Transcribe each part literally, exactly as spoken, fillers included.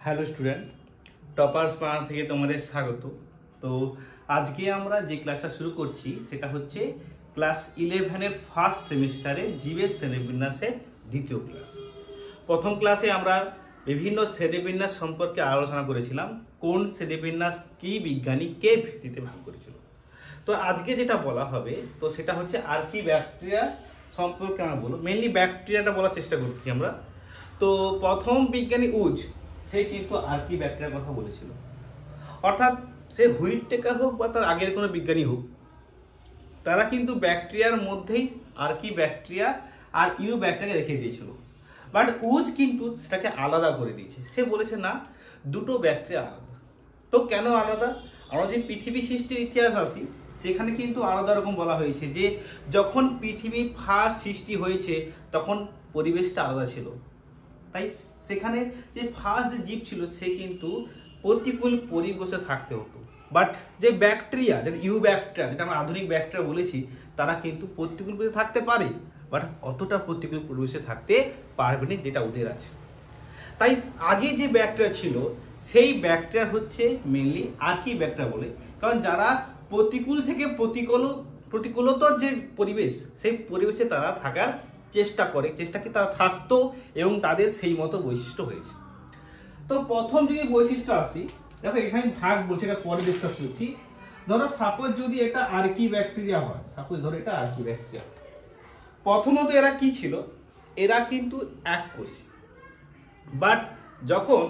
Hello student, toppers Bangla থেকে তোমাদের স্বাগত। তো আজকে আমরা যে ক্লাসটা শুরু করছি সেটা হচ্ছে ক্লাস ইলেভেনের ফার্স্ট সেমিস্টারে জীবের শ্রেণীবিন্যাসের দ্বিতীয় ক্লাস। প্রথম ক্লাসে আমরা বিভিন্ন শ্রেণীবিন্যাস সম্পর্কে আলোচনা করেছিলাম, কোন শ্রেণীবিন্যাস কী বিজ্ঞানী কে ভিত্তিতে ভাগ করেছিল। তো আজকে যেটা বলা হবে তো সেটা হচ্ছে আর্কিব্যাকটেরিয়া সম্পর্কে আমরা বলবো। মেনলি ব্যাকটেরিয়াটা বলার চেষ্টা করছি আমরা। তো প্রথম বিজ্ঞানী উজ সে কিন্তু আর্কিব্যাকটেরিয়ার কথা বলেছিল, অর্থাৎ সে হুইটেকার হোক বা তার আগের কোনো বিজ্ঞানী হোক, তারা কিন্তু ব্যাকটেরিয়ার মধ্যেই আর্কিব্যাকটেরিয়া আর ইউ ব্যাকটেরিয়া রেখে দিয়েছিল। বাট উজ কিন্তু সেটাকে আলাদা করে দিয়েছে। সে বলেছে না, দুটো ব্যাকটেরিয়া আলাদা। তো কেন আলাদা? আমরা যে পৃথিবী সৃষ্টির ইতিহাস আসি সেখানে কিন্তু আলাদা রকম বলা হয়েছে যে যখন পৃথিবী ফার্স্ট সৃষ্টি হয়েছে তখন পরিবেশটা আলাদা ছিল। তাই সেখানে যে ফার্স্ট যে জীব ছিল সে কিন্তু প্রতিকূল পরিবেশে থাকতে হতো। বাট যে ব্যাকটেরিয়া, যেটা ইউ ব্যাকটেরিয়া, যেটা আমরা আধুনিক ব্যাকটেরিয়া বলেছি, তারা কিন্তু প্রতিকূল পরিবেশে থাকতে পারে, বাট অতটা প্রতিকূল পরিবেশে থাকতে পারবে না যেটা ওদের আছে। তাই আগে যে ব্যাকটেরিয়া ছিল সেই ব্যাকটেরিয়া হচ্ছে মেনলি আর্কিব্যাকটেরিয়া বলে, কারণ যারা প্রতিকূল থেকে প্রতিকূল প্রতিকূলতর যে পরিবেশ সেই পরিবেশে তারা থাকার চেষ্টা করে, চেষ্টা কি তারা থাকতো এবং তাদের সেই মতো বৈশিষ্ট্য হয়েছে। তো প্রথম যদি বৈশিষ্ট্য আসি, দেখো এখানে ভাগ বলছে, এটা পরে ডিসকাস করছি। ধরো সাপোজ যদি এটা আর্কিব্যাকটেরিয়া হয়, সাপোজ ধরো এটা আর্কিব্যাকটেরিয়া, প্রথমত এরা কি ছিল? এরা কিন্তু এক কোষী। বাট যখন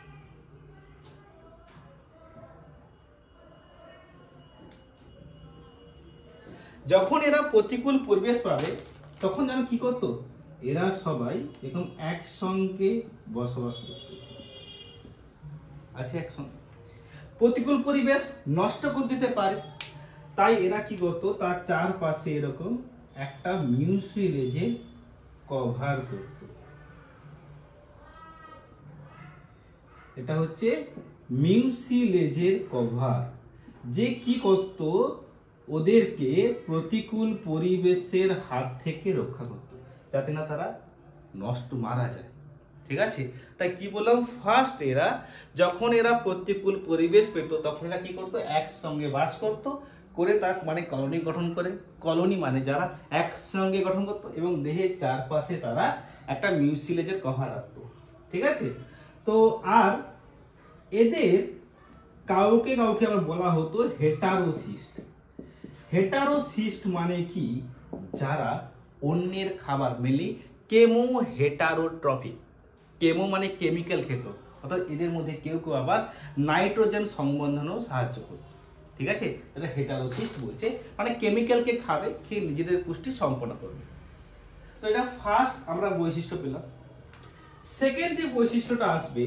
যখন এরা প্রতিকূল পরিবেশ পাবে তখন যেন কি করতো, এরা সবাই এরকম একসঙ্গে বসবাস করত। আচ্ছা, একসঙ্গে প্রতিকূল পরিবেশ নষ্ট করে দিতে পারে, তাই এরা কি করতো, তার চারপাশে এরকম একটা মিউসিলেজে কভার করত। এটা হচ্ছে মিউসিলেজের কভার, যে কি করত, ওদেরকে প্রতিকূল পরিবেশের হাত থেকে রক্ষা করত, যাতে না তারা নষ্ট মারা যায়। ঠিক আছে, তাই কি বললাম, ফার্স্ট এরা যখন এরা প্রতিকূল পরিবেশ পেত তখন এরা কি করতো, একসঙ্গে বাস করত, করে তার মানে কলোনি গঠন করে। কলোনি মানে যারা একসঙ্গে গঠন করতো এবং দেহের চারপাশে তারা একটা মিউসিলেজের কভার রাখতো। ঠিক আছে, তো আর এদের কাউকে কাউকে আবার বলা হতো হেটারোসিস্ট। হেটারোসিস্ট মানে কি, যারা অন্যের খাবার, মেনলি কেমো হেটারোট্রফিক। কেমো মানে কেমিক্যাল খেত, অর্থাৎ এদের মধ্যে কেউ কেউ আবার নাইট্রোজেন সংবন্ধনেও সাহায্য করত। ঠিক আছে, এটা হেটারোসিস্ট বলছে, মানে কেমিক্যালকে খাবে, খেয়ে নিজেদের পুষ্টি সম্পন্ন করবে। তো এটা ফার্স্ট আমরা বৈশিষ্ট্য পেলাম। সেকেন্ড যে বৈশিষ্ট্যটা আসবে,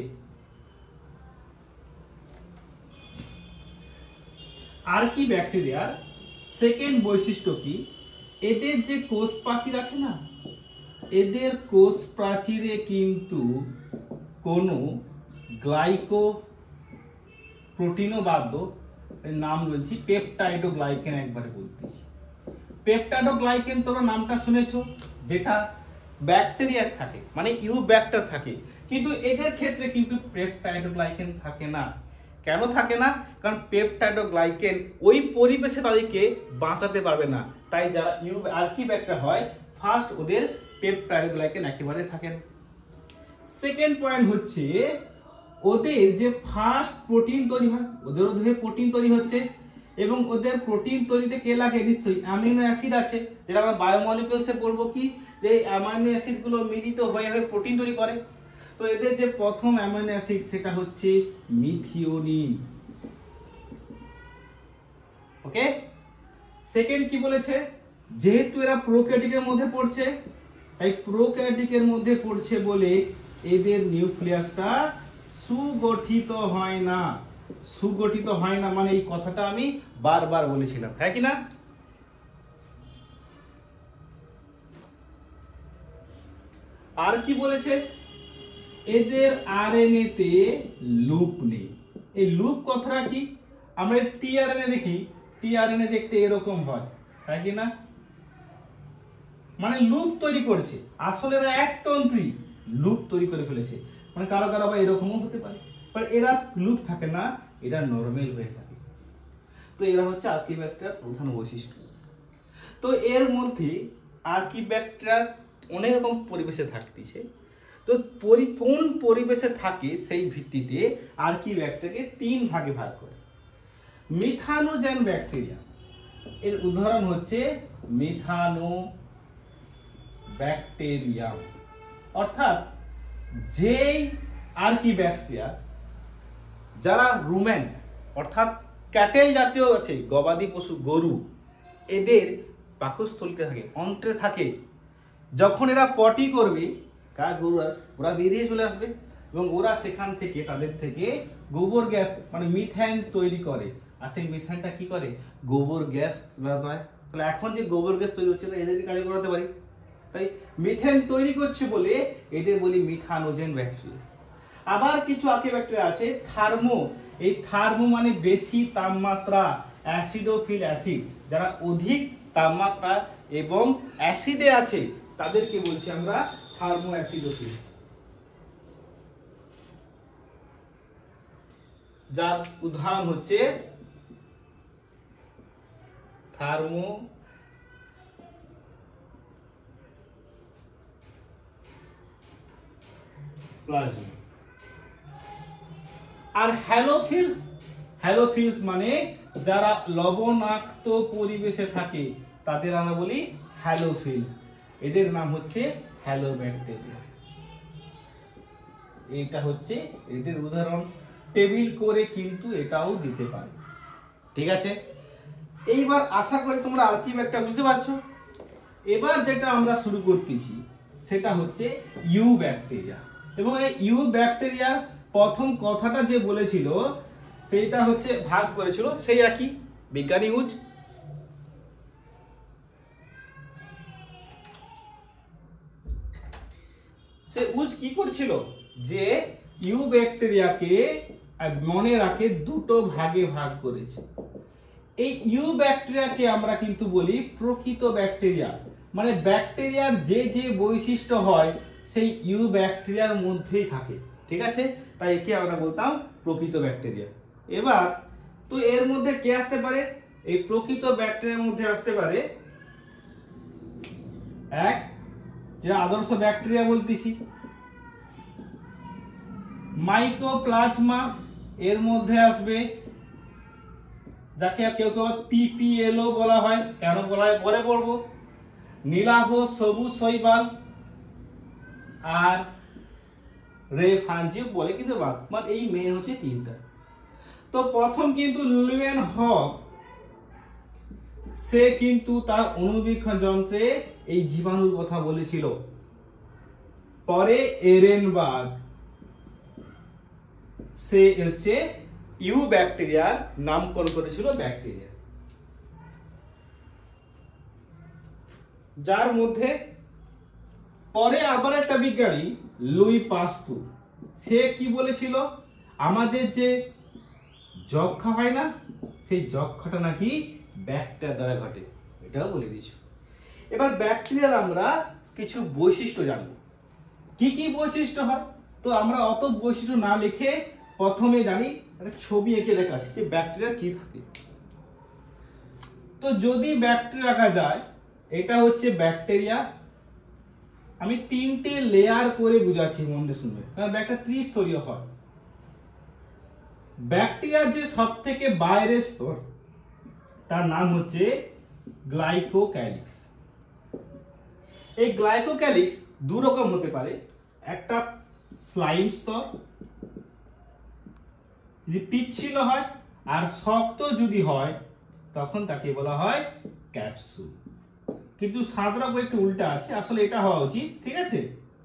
আর্কিব্যাকটেরিয়ার সেকেন্ড বৈশিষ্ট্য কি, এদের যে কোষ প্রাচীর আছে না, এদের কোষ প্রাচীরে কিন্তু কোনো গ্লাইকো প্রোটিনও বাদ, নাম বলছি পেপটাইডোগ্লাইকেন, একবারে বলতেছি পেপটাইডোগ্লাইকেন, তোমরা নামটা শুনেছো, যেটা ব্যাকটেরিয়ার থাকে, মানে ইউ ব্যাকটার থাকে, কিন্তু এদের ক্ষেত্রে কিন্তু পেপটাইডোগ্লাইকেন থাকে না। কেন থাকে না? কারণ পেপটাইডোগ্লাইকেন ওই পরিবেশে তাদেরকে বাঁচাতে পারবে না, তাই যারা ইউ আর্কিব্যাকটেরিয়া হয় ফার্স্ট ওদের পেপটাইডোগ্লাইকেন একেবারে থাকে না। সেকেন্ড পয়েন্ট হচ্ছে, ওদের যে ফার্স্ট প্রোটিন তৈরি হয়, ওদেরও দেহে প্রোটিন তৈরি হচ্ছে, এবং ওদের প্রোটিন তৈরিতে কে লাগে, নিশ্চয়ই অ্যামিনো অ্যাসিড আছে, যেটা আমরা বায়োমলিকুলসে বলবো কি, যে অ্যামাইনো অ্যাসিড গুলো মিলিত হয়ে হয়ে প্রোটিন তৈরি করে। তো এদের যে প্রথম অ্যামাইনো অ্যাসিড সেটা হচ্ছে মিথিওনিন। ওকে, সেকেন্ড কি বলেছে, যেহেতু এরা প্রোক্যারিওটিকের মধ্যে পড়ছে, তাই প্রোক্যারিওটিকের মধ্যে পড়ছে বলে এদের নিউক্লিয়াসটা সুগঠিত হয় না। সুগঠিত হয় না মানে এই কথাটা আমি বারবার বলেছিলাম, হ্যাঁ কি না? আর কি বলেছে, এদের আরএনএ তে লুপ নেই। এই লুপ কথাটা কি, আমরা টিআরএনএ দেখি, টিআরএনএ দেখতে এরকম হয়, তাই কি না? মানে লুপ তৈরি করেছে, আসলে এরা একতন্ত্রী, লুপ তৈরি করে ফেলেছে, মানে কারো কারো আবার এরকমও হতে পারে। বাট এরা লুপ থাকে না, এরা নরমাল হয়ে থাকে। তো এরা হচ্ছে আর্কিব্যাকটেরিয়ার প্রধান বৈশিষ্ট্য। তো এর মধ্যে আর্কিব্যাকটেরিয়া অনেক রকম পরিবেশে থাকতেছে। তো পরি কোন পরিবেশে থাকে সেই ভিত্তিতে আর্কিব্যাকটেরিয়াকে তিন ভাগে ভাগ করে। মিথানোজেন ব্যাকটেরিয়া, এর উদাহরণ হচ্ছে মিথানো ব্যাকটেরিয়াম, অর্থাৎ যেই আর্কিব্যাকটেরিয়া যারা রুমেন অর্থাৎ ক্যাটেল জাতীয় আছে, গবাদি পশু গরু, এদের পাকস্থলিতে থাকে, অন্ত্রে থাকে। যখন এরা পটি করবে কার গরু ওরা বেরিয়ে চলে আসবে এবং ওরা সেখান থেকে তাদের থেকে গোবর গ্যাস মানে মিথেন তৈরি করে। আর সেই মিথেনটা কি করে? গোবর গ্যাস ব্যবহার করে। তাহলে এখন যে গোবর গ্যাস তৈরি হচ্ছে এদেরকে কাজে করাতে পারি, তাই মিথেন তৈরি করছে বলে এদের বলি মিথানোজেন ব্যাকটেরিয়া। আবার কিছু আর্কিব্যাকটেরিয়া আছে থার্মো, এই থার্মো মানে বেশি তাপমাত্রা, অ্যাসিডোফিল অ্যাসিড, যারা অধিক তাপমাত্রা এবং অ্যাসিডে আছে তাদেরকে বলছি আমরা থার্মো অ্যাসিডোফিল। যার উদাহরণ হচ্ছে থার্মো প্লাজমা। আর হ্যালোফিলস, হ্যালোফিলস মানে যারা লবণাক্ত পরিবেশে থাকে তাদের আমরা বলি হ্যালোফিলস। এদের নাম হচ্ছে হ্যালোব্যাকটেরিয়া। এটা হচ্ছে এদের উদাহরণ, টেবিল করে কিন্তু এটাও দিতে পারে। ঠিক আছে, এইবার আশা করি তোমরা আর্কিব্যাকটেরিয়া বুঝতে পারছো। এবার যেটা আমরা শুরু করতেছি সেটা হচ্ছে ইউ ব্যাকটেরিয়া। এবং এই ইউ ব্যাকটেরিয়ার প্রথম কথাটা যে বলেছিল সেইটা হচ্ছে ভাগ করেছিল সেই একই বিজ্ঞানী ইউজ। সে উজ কি করছিল যে ইউ ব্যাকটেরিয়াকে মনে রাখে দুটো ভাগে ভাগ করেছে। এই ইউ ব্যাকটেরিয়াকে আমরা কিন্তু বলি প্রকৃত ব্যাকটেরিয়া, মানে ব্যাকটেরিয়ার যে যে বৈশিষ্ট্য হয় সেই ইউ ব্যাকটেরিয়ার মধ্যেই থাকে। ঠিক আছে, তাই একে আমরা বলতাম প্রকৃত ব্যাকটেরিয়া। এবার তো এর মধ্যে কে আসতে পারে? এই প্রকৃত ব্যাকটেরিয়ার মধ্যে আসতে পারে এক যে আদর্শ ব্যাকটেরিয়া বলতেছি মাইকোপ্লাজমা, এর মধ্যে আসবে যাকে কেউ কেউ পিপিএলও বলা হয়। কেন বলা হয় পরে পড়বো। নীলাভ সবুজ শৈবাল আর রেফানজিও বলে কিন্তু বাদ, মানে এই মেন হচ্ছে তিনটা। তো প্রথম কিন্তু লুইয়েন হক সে কিন্তু তার অণুবীক্ষণ যন্ত্রে এই জীবাণুর কথা বলেছিল। পরে এরেনবার্গ সে হচ্ছে ইউ ব্যাকটেরিয়ার নামকরণ করেছিল ব্যাকটেরিয়া, যার মধ্যে পরে আবার একটা বিজ্ঞানী লুই পাস্তুর সে কি বলেছিল আমাদের যে যক্ষা হয় না সেই যক্ষাটা নাকি ব্যাকটেরিয়া দ্বারা ঘটে, এটাও বলে দিয়েছিল। এবার ব্যাকটেরিয়ার আমরা কিছু বৈশিষ্ট্য জানব, কি কি বৈশিষ্ট্য হয়। তো আমরা অত বৈশিষ্ট্য না লিখে প্রথমে জানি একটা ছবি এঁকে দেখাচ্ছি যে ব্যাকটেরিয়া কি থাকে। তো যদি ব্যাকটেরিয়া রাখা যায়, এটা হচ্ছে ব্যাকটেরিয়া। আমি তিনটে লেয়ার করে বুঝাচ্ছি, মন দিয়ে শুনবে, কারণ ব্যাকটেরিয়া ত্রিস্তরীয় হয়। ব্যাকটেরিয়ার যে সব থেকে বাইরের স্তর তার নাম হচ্ছে গ্লাইকোক্যালিক্স। এই গ্লাইকোক্যালিক্স দু রকম হতে পারে, একটা স্লাইম স্তর যদি পিচ্ছিল হয়, আর শক্ত যদি হয় তখন তাকে বলা হয় ক্যাপসুল। কিন্তু সাদরা বই একটু উল্টা আছে, আসলে এটা হওয়া উচিত। ঠিক আছে,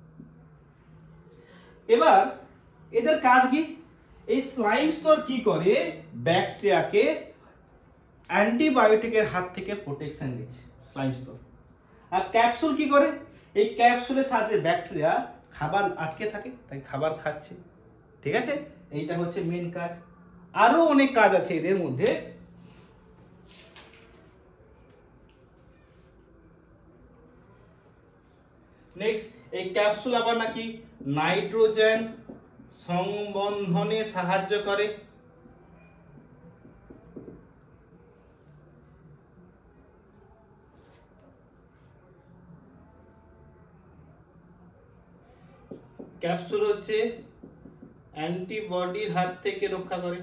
এবার এদের কাজ কি? এই স্লাইম স্তর কি করে? ব্যাকটেরিয়াকে অ্যান্টিবায়োটিকের হাত থেকে প্রোটেকশন দিচ্ছে স্লাইম স্তর। আর ক্যাপসুল কি করে? এই ক্যাপসুলের সাথে ব্যাকটেরিয়া খাবার আটকে থাকে, তাই খাবার খাচ্ছে। ঠিক আছে, এইটা হচ্ছে মেন কাজ। আরো অনেক কাজ আছে এদের মধ্যে। নেক্সট, এই ক্যাপসুল আবার নাকি নাইট্রোজেন সংবন্ধনে সাহায্য করে। ক্যাপসুল হচ্ছে অ্যান্টিবডির হাত থেকে রক্ষা করে।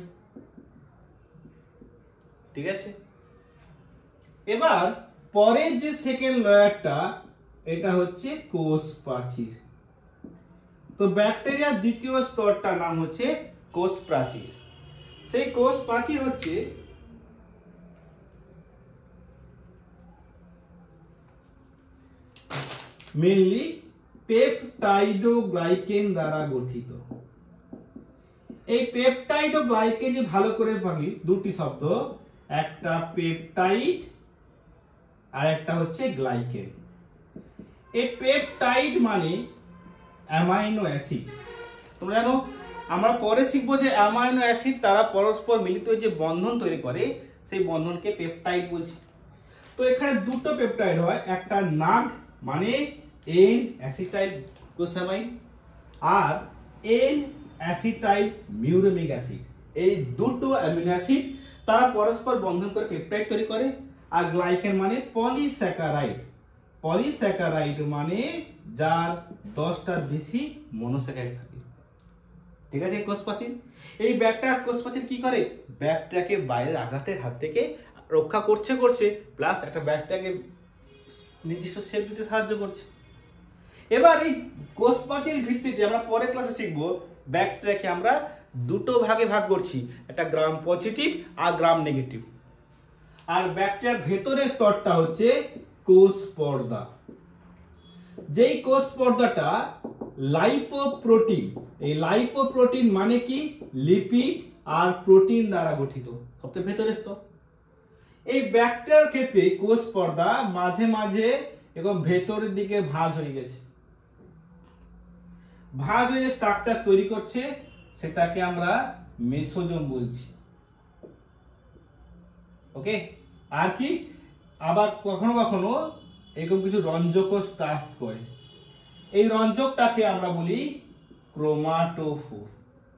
ঠিক আছে, এবার পরের যে সেকেন্ড লেয়ারটা এটা হচ্ছে কোষ প্রাচীর। তো ব্যাকটেরিয়ার দ্বিতীয় স্তরটার নাম হচ্ছে কোষ প্রাচীর। সেই কোষ প্রাচীর হচ্ছে মেইনলি পেপটাইডোগ্লাইকেন দ্বারা গঠিত। এই পেপটাইড ও গ্লাইকেন যে ভালো করে ভাবি দুটি শব্দ, একটা পেপটাইড আর একটা হচ্ছে গ্লাইকেন। এই পেপটাইড মানে অ্যামাইনো অ্যাসিড। তোমরা জানো, আমরা পরে শিখবো যে অ্যামাইনো অ্যাসিড তারা পরস্পর মিলিত যে বন্ধন তৈরি করে সেই বন্ধনকে পেপটাইড বলছি। তো এখানে দুটো পেপটাইড হয়, একটা নাগ মানে এন অ্যাসিটাইল গ্লুকোসামাইড আর এন অ্যাসিটাইল মিউরেমিক অ্যাসিড। এই দুটো অ্যামিনো অ্যাসিড তারা পরস্পর বন্ধন করে পেপটাইড তৈরি করে। আর গ্লাইকেন মানে পলিস্যাকারাইড। পলিস্যাকারাইড মানে যার দশটার বেশি মনোস্যাকারাইড থাকে। ঠিক আছে, কোষ প্রাচীর। এই ব্যাকটেরিয়া কোষ প্রাচীর কি করে? ব্যাকটেরিয়াকে বাইরের আঘাতের হাত থেকে রক্ষা করছে করছে প্লাস একটা ব্যাকটেরিয়াকে নির্দিষ্ট শেপ দিতে সাহায্য করছে। এবার এই কোষ প্রাচীর ভিত্তিতে আমরা পরের ক্লাসে শিখব ব্যাকটেরিয়াকে আমরা দুটো ভাগে ভাগ করছি, একটা গ্রাম পজিটিভ আর গ্রাম নেগেটিভ। আর ব্যাকটেরিয়ার ভেতরের স্তরটা হচ্ছে কোষ পর্দা। যেই কোষ পর্দাটা লাইপোপ্রোটিন, এই লাইপোপ্রোটিন মানে কি লিপিড আর প্রোটিন দ্বারা গঠিত, সবচেয়ে ভেতরের স্তর। এই ব্যাকটেরিয়ার ক্ষেত্রে কোষ পর্দা মাঝে মাঝে এবং ভেতরের দিকে ভাঁজ হয়ে গেছে। ভাঁজ হয়ে যে স্ট্রাকচার তৈরি করছে সেটাকে আমরা মেসোজোম বলছি। ওকে, আর কি আবার কখনো কখনো এরকম কিছু রঞ্জক স্টার্ট করে, এই রঞ্জকটাকে আমরা বলি ক্রোমাটোফোর।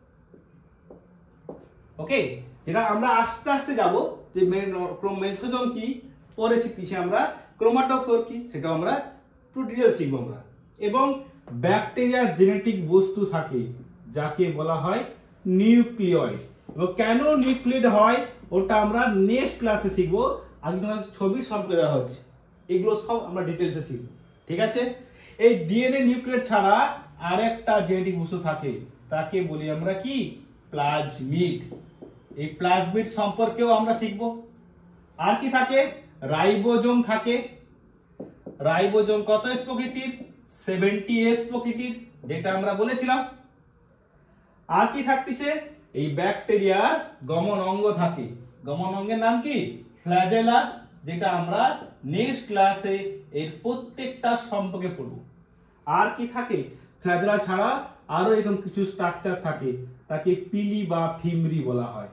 ওকে, যেটা আমরা আস্তে আস্তে যাব যে মেসোজোম কি পরে শিখতেছি আমরা, ক্রোমাটোফোর কি সেটা আমরা একটু ডিটেইলস শিখব আমরা। এবং ব্যাকটেরিয়ার জেনেটিক বস্তু থাকে যাকে বলা হয় নিউক্লিয়য়েড। এবং কেন নিউক্লিয়েড হয় ওটা আমরা নেক্সট ক্লাসে শিখবো। আজকে তোমার ছবির সম্পর্কে দেওয়া হচ্ছে, এগুলো সব আমরা ডিটেলসে শিখব। ঠিক আছে, এই ডিএনএ নিউক্লিয়েড ছাড়া আরেকটা জেনেটিক বস্তু থাকে তাকে বলি আমরা কি প্লাজমিড। এই প্লাজমিড সম্পর্কেও আমরা শিখব। আর কি থাকে? রাইবোজোম থাকে। রাইবোজোম কত এস প্রকৃতির? সেভেন্টি এস প্রকৃতির, যেটা আমরা বলেছিলাম। আর কি থাকতেছে? এই ব্যাকটেরিয়ার গমন অঙ্গ থাকে। গমন অঙ্গের নাম কি? ফ্ল্যাজেলা, যেটা আমরা নেক্সট ক্লাসে এর প্রত্যেকটা সম্পর্কে পড়ব। আর কি থাকে? ফ্ল্যাজেলা ছাড়া আরো এরকম কিছু স্ট্রাকচার থাকে, তাকে পিলি বা ফিমরি বলা হয়।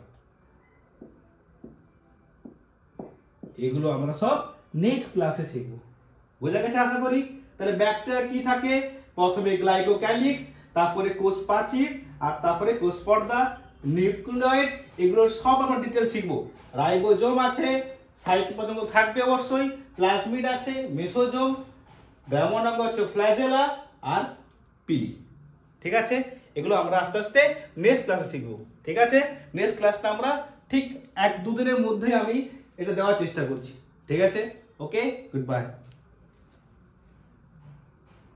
এগুলো আমরা সব নেক্সট ক্লাসে শিখব। বোঝা গেছে আশা করি? তাহলে ব্যাকটেরিয়া কি থাকে? প্রথমে গ্লাইকোক্যালিক্স, তারপরে কোষ প্রাচীর, আর তারপরে কোষ পর্দা, নিউক্লিয়য়েড, এগুলো সব আমরা ডিটেইলস শিখব। রাইবোজোম আছে, সাইট পর্যন্ত থাকবে অবশ্যই, প্লাজমিড আছে, মেসোজোম, গমন অঙ্গ হচ্ছে ফ্ল্যাজেলা আর পিলি। ঠিক আছে, এগুলো আমরা আস্তে আস্তে নেক্সট ক্লাসে শিখব। ঠিক আছে, নেক্সট ক্লাসটা আমরা ঠিক এক দুদিনের মধ্যে আমি এটা দেওয়ার চেষ্টা করছি। ঠিক আছে, ওকে, গুড বাই।